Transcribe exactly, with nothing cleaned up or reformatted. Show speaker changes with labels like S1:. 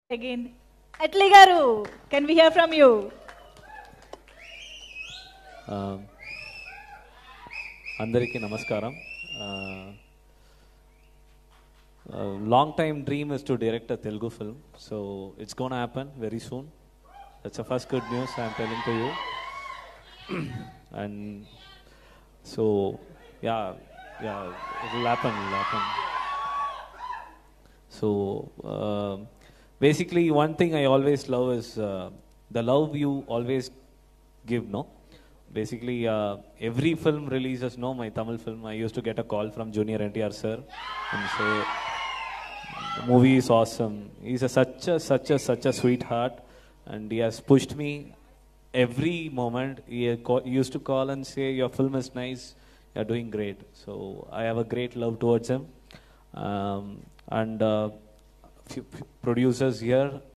S1: Again, Atlee garu, can we hear from you?
S2: Um, అందరికీ నమస్కారం. Long time dream is to direct a Telugu film, so it's going to happen very soon. That's the first good news I'm telling to you. And so, yeah, yeah, it will happen, it will happen. So, uh, basically, one thing I always love is uh, the love you always give, no? Basically, uh, every film releases, no, my Tamil film, I used to get a call from Junior N T R sir and say, the movie is awesome. He's a, such a, such a, such a sweetheart, and he has pushed me every moment. He, call, he used to call and say, your film is nice, you're doing great. So I have a great love towards him. Um, and uh, few producers here,